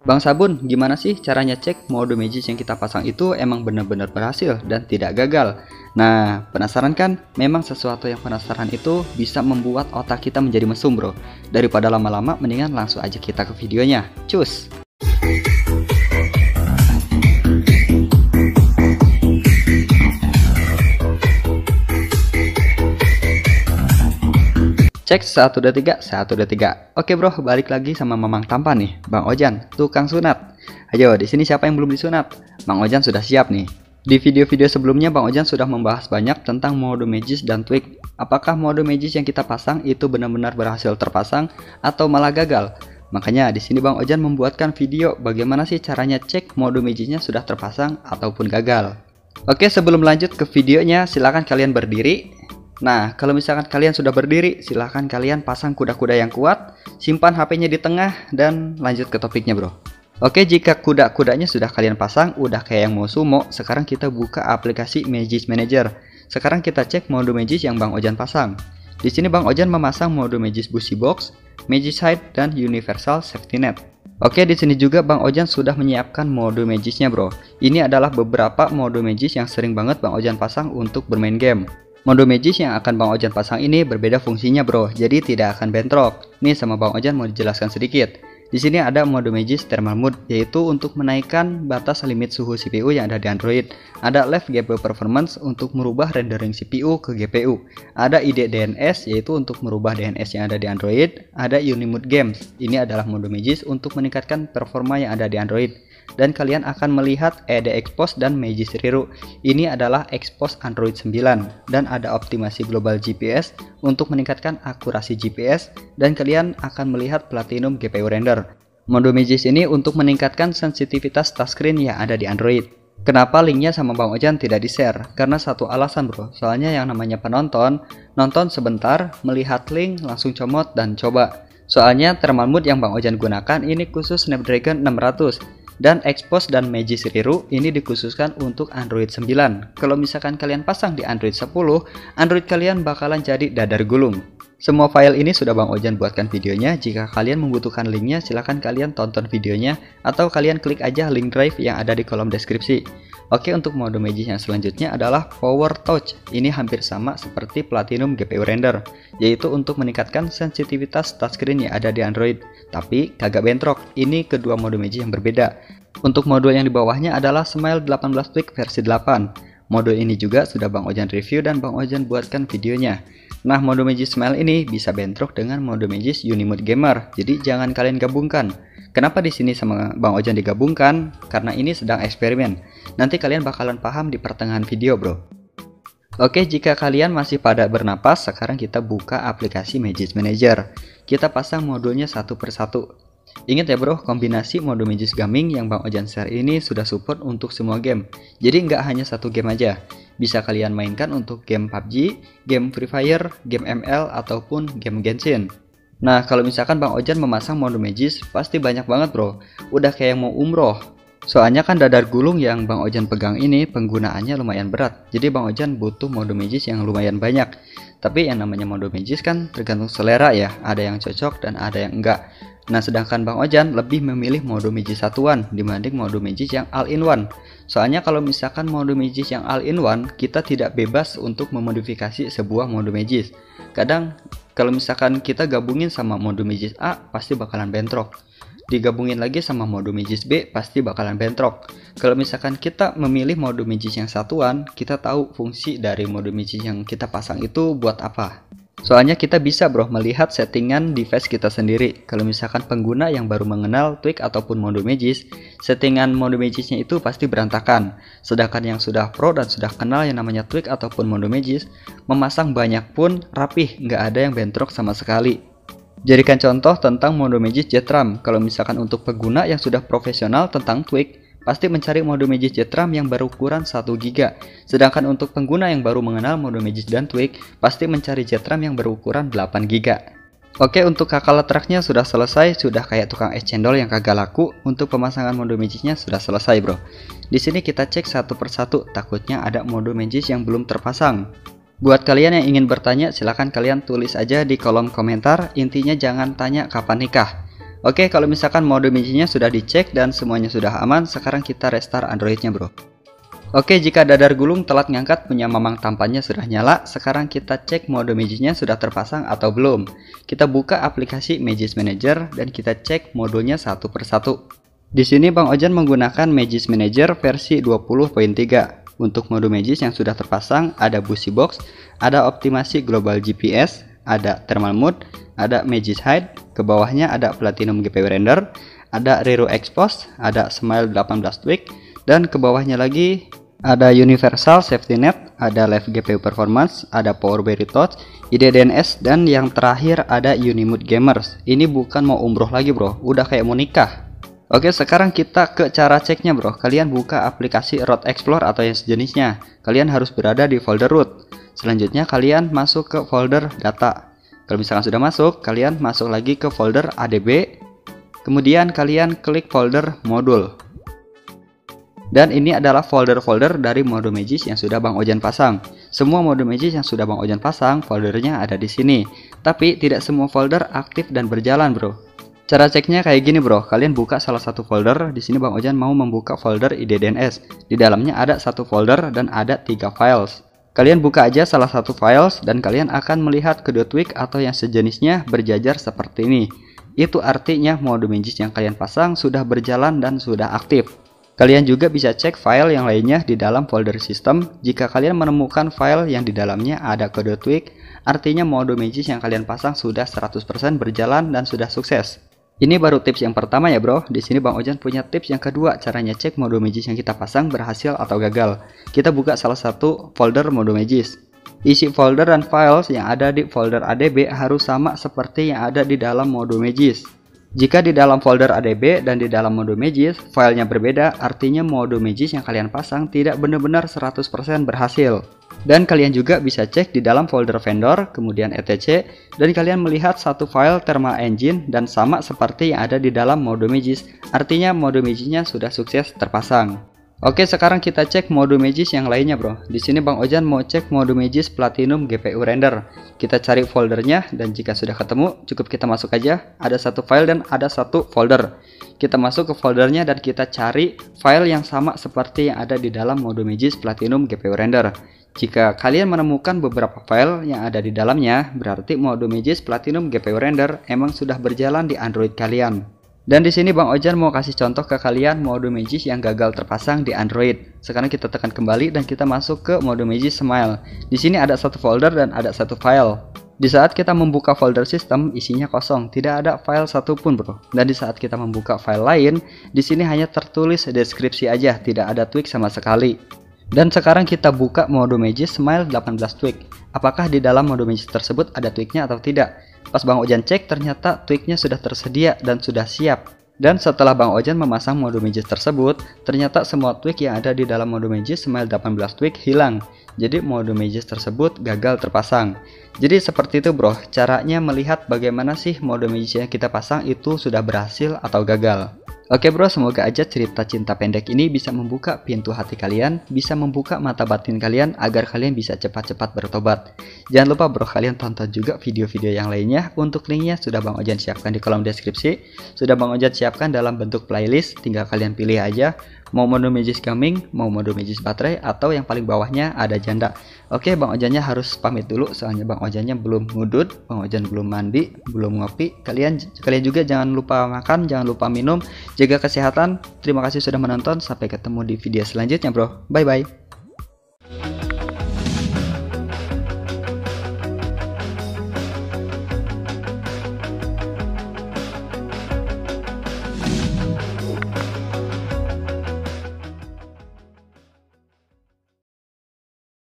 Bang Sabun, gimana sih caranya cek mode Magis yang kita pasang itu emang benar-benar berhasil dan tidak gagal? Nah, penasaran kan? Memang sesuatu yang penasaran itu bisa membuat otak kita menjadi mesum bro. Daripada lama-lama, mendingan langsung aja kita ke videonya. Cus! Cek 1, 2, 3, 1, 2, 3. Oke bro, balik lagi sama Mamang Tampan nih, Bang Ojan, tukang sunat. Ayo, di sini siapa yang belum disunat? Bang Ojan sudah siap nih. Di video-video sebelumnya Bang Ojan sudah membahas banyak tentang mode Magis dan tweak. Apakah mode Magis yang kita pasang itu benar-benar berhasil terpasang atau malah gagal? Makanya di sini Bang Ojan membuatkan video bagaimana sih caranya cek mode Magisnya sudah terpasang ataupun gagal. Oke, sebelum lanjut ke videonya, silahkan kalian berdiri. Nah, kalau misalkan kalian sudah berdiri, silahkan kalian pasang kuda-kuda yang kuat, simpan HP-nya di tengah, dan lanjut ke topiknya bro. Oke, jika kuda-kudanya sudah kalian pasang, udah kayak yang mau sumo, sekarang kita buka aplikasi Magis Manager. Sekarang kita cek mode Magis yang Bang Ojan pasang. Di sini Bang Ojan memasang mode Magis Busy Box, Magis Hide, dan Universal Safety Net. Oke, di sini juga Bang Ojan sudah menyiapkan mode Magisnya bro. Ini adalah beberapa mode Magis yang sering banget Bang Ojan pasang untuk bermain game. Mode Magis yang akan Bang Ojan pasang ini berbeda fungsinya bro, jadi tidak akan bentrok. Nih sama Bang Ojan mau dijelaskan sedikit. Di sini ada mode Magis Thermal Mode, yaitu untuk menaikkan batas limit suhu CPU yang ada di Android. Ada Left GPU Performance untuk merubah rendering CPU ke GPU. Ada ID DNS, yaitu untuk merubah DNS yang ada di Android. Ada Unimode Games, ini adalah mode Magis untuk meningkatkan performa yang ada di Android. Dan kalian akan melihat ED Expose dan Magis Reroute. Ini adalah Expose Android 9. Dan ada optimasi global GPS untuk meningkatkan akurasi GPS. Dan kalian akan melihat Platinum GPU Render. Mode Magis ini untuk meningkatkan sensitivitas touchscreen yang ada di Android. Kenapa linknya sama Bang Ojan tidak di-share? Karena satu alasan bro, soalnya yang namanya penonton, nonton sebentar, melihat link, langsung comot dan coba. Soalnya thermal mode yang Bang Ojan gunakan ini khusus Snapdragon 600. Dan Expose dan Magis Reroute ini dikhususkan untuk Android 9. Kalau misalkan kalian pasang di Android 10, Android kalian bakalan jadi dadar gulung. Semua file ini sudah Bang Ojan buatkan videonya. Jika kalian membutuhkan linknya, silahkan kalian tonton videonya atau kalian klik aja link drive yang ada di kolom deskripsi. Oke, untuk mode Magis yang selanjutnya adalah Power Touch. Ini hampir sama seperti Platinum GPU Render, yaitu untuk meningkatkan sensitivitas touchscreen yang ada di Android. Tapi kagak bentrok, ini kedua mode Magis yang berbeda. Untuk mode yang di bawahnya adalah Smile 18 Tweak versi 8. Mode ini juga sudah Bang Ojan review dan Bang Ojan buatkan videonya. Nah, mode Magis Smile ini bisa bentrok dengan mode Magis Unimode Gamer, jadi jangan kalian gabungkan. Kenapa di sini sama Bang Ojan digabungkan? Karena ini sedang eksperimen. Nanti kalian bakalan paham di pertengahan video bro. Oke, jika kalian masih pada bernapas, sekarang kita buka aplikasi Magis Manager. Kita pasang modulnya satu persatu. Ingat ya bro, kombinasi mode Magis Gaming yang Bang Ojan share ini sudah support untuk semua game. Jadi nggak hanya satu game aja. Bisa kalian mainkan untuk game PUBG, game Free Fire, game ML, ataupun game Genshin. Nah, kalau misalkan Bang Ojan memasang mode Magis, pasti banyak banget bro. Udah kayak mau umroh. Soalnya kan dadar gulung yang Bang Ojan pegang ini penggunaannya lumayan berat. Jadi Bang Ojan butuh mode Magis yang lumayan banyak. Tapi yang namanya mode Magis kan tergantung selera ya. Ada yang cocok dan ada yang enggak. Nah, sedangkan Bang Ojan lebih memilih mode Magis satuan dibanding mode Magis yang all-in-one. Soalnya kalau misalkan mode Magis yang all-in-one, kita tidak bebas untuk memodifikasi sebuah mode Magis. Kadang kalau misalkan kita gabungin sama mode Magis A, pasti bakalan bentrok. Digabungin lagi sama mode Magis B, pasti bakalan bentrok. Kalau misalkan kita memilih mode Magis yang satuan, kita tahu fungsi dari mode Magis yang kita pasang itu buat apa. Soalnya kita bisa bro melihat settingan device kita sendiri. Kalau misalkan pengguna yang baru mengenal tweak ataupun mode Magis, settingan mode Magisnya itu pasti berantakan. Sedangkan yang sudah pro dan sudah kenal yang namanya tweak ataupun mode Magis, memasang banyak pun rapih, nggak ada yang bentrok sama sekali. Jadikan contoh tentang mode Magis JetRAM. Kalau misalkan untuk pengguna yang sudah profesional tentang tweak, pasti mencari mode Magis JetRAM yang berukuran 1 GB. Sedangkan untuk pengguna yang baru mengenal mode Magis dan tweak, pasti mencari JetRAM yang berukuran 8 GB. Oke, untuk kakak letraknya sudah selesai, sudah kayak tukang es cendol yang kagak laku. Untuk pemasangan mode Magisnya sudah selesai bro. Di sini kita cek satu persatu, takutnya ada mode Magis yang belum terpasang. Buat kalian yang ingin bertanya, silahkan kalian tulis aja di kolom komentar. Intinya jangan tanya kapan nikah. Oke, kalau misalkan mode Magic-nya sudah dicek dan semuanya sudah aman, sekarang kita restart Android-nya bro. Oke, jika dadar gulung telat ngangkat punya Mamang tampannya sudah nyala, sekarang kita cek mode Magic-nya sudah terpasang atau belum. Kita buka aplikasi Magic Manager dan kita cek modenya satu persatu. Di sini Bang Ojan menggunakan Magic Manager versi 20.3. Untuk mode Magic yang sudah terpasang ada Busy Box, ada optimasi global GPS, ada thermal mode, ada Magic Hide, ke bawahnya ada Platinum GPU Render, ada Rero Expose, ada Smile 18 Tweak, dan ke bawahnya lagi ada Universal Safety Net, ada Live GPU Performance, ada Power Berry Touch, IDDNS, dan yang terakhir ada Unimood Gamers. Ini bukan mau umroh lagi bro, udah kayak mau nikah. Oke, sekarang kita ke cara ceknya bro. Kalian buka aplikasi Root Explorer atau yang sejenisnya. Kalian harus berada di folder root. Selanjutnya kalian masuk ke folder data. Kalau misalkan sudah masuk, kalian masuk lagi ke folder ADB. Kemudian kalian klik folder modul. Dan ini adalah folder-folder dari mode Magic yang sudah Bang Ojan pasang. Semua mode Magic yang sudah Bang Ojan pasang, foldernya ada di sini. Tapi tidak semua folder aktif dan berjalan bro. Cara ceknya kayak gini bro, kalian buka salah satu folder. Di sini Bang Ojan mau membuka folder IDDNS. Di dalamnya ada satu folder dan ada 3 files. Kalian buka aja salah satu files dan kalian akan melihat kedua tweak atau yang sejenisnya berjajar seperti ini. Itu artinya mode Magic yang kalian pasang sudah berjalan dan sudah aktif. Kalian juga bisa cek file yang lainnya di dalam folder sistem. Jika kalian menemukan file yang di dalamnya ada kode tweak, artinya mode Magic yang kalian pasang sudah 100% berjalan dan sudah sukses. Ini baru tips yang pertama ya bro. Di sini Bang Ojan punya tips yang kedua, caranya cek mode Magic yang kita pasang berhasil atau gagal. Kita buka salah satu folder mode Magic. Isi folder dan files yang ada di folder ADB harus sama seperti yang ada di dalam mode Magic. Jika di dalam folder ADB dan di dalam mode Magic filenya berbeda, artinya mode Magic yang kalian pasang tidak benar-benar 100% berhasil. Dan kalian juga bisa cek di dalam folder vendor, kemudian etc, dan kalian melihat satu file thermal engine dan sama seperti yang ada di dalam mode Magic, artinya mode Magic-nya sudah sukses terpasang. Oke, sekarang kita cek mode Magic yang lainnya bro. Di sini Bang Ojan mau cek mode Magic Platinum GPU Render. Kita cari foldernya dan jika sudah ketemu, cukup kita masuk aja. Ada satu file dan ada satu folder. Kita masuk ke foldernya dan kita cari file yang sama seperti yang ada di dalam mode Magic Platinum GPU Render. Jika kalian menemukan beberapa file yang ada di dalamnya, berarti mode Magic Platinum GPU Render emang sudah berjalan di Android kalian. Dan di sini Bang Ojan mau kasih contoh ke kalian mode Magic yang gagal terpasang di Android. Sekarang kita tekan kembali dan kita masuk ke mode Magic Smile. Di sini ada satu folder dan ada satu file. Di saat kita membuka folder sistem, isinya kosong, tidak ada file satupun bro. Dan di saat kita membuka file lain, di sini hanya tertulis deskripsi aja, tidak ada tweak sama sekali. Dan sekarang kita buka mode Magic Smile 18 tweak. Apakah di dalam mode Magic tersebut ada tweaknya atau tidak? Pas Bang Ojan cek, ternyata tweaknya sudah tersedia dan sudah siap. Dan setelah Bang Ojan memasang mode Magic tersebut, ternyata semua tweak yang ada di dalam mode Magic Smile 18 tweak hilang. Jadi mode Magic tersebut gagal terpasang. Jadi seperti itu bro, caranya melihat bagaimana sih mode Magic yang kita pasang itu sudah berhasil atau gagal. Oke bro, semoga aja cerita cinta pendek ini bisa membuka pintu hati kalian, bisa membuka mata batin kalian agar kalian bisa cepat-cepat bertobat. Jangan lupa bro, kalian tonton juga video-video yang lainnya. Untuk linknya sudah Bang Ojan siapkan di kolom deskripsi. Sudah Bang Ojan siapkan dalam bentuk playlist, tinggal kalian pilih aja. Mau mode Magic Gaming, mau mode Magic Baterai, atau yang paling bawahnya ada janda. Oke, Bang Ojannya harus pamit dulu, soalnya Bang Ojannya belum ngudut, Bang Ojan belum mandi, belum ngopi. Kalian juga jangan lupa makan, jangan lupa minum, jaga kesehatan. Terima kasih sudah menonton, sampai ketemu di video selanjutnya bro. Bye bye.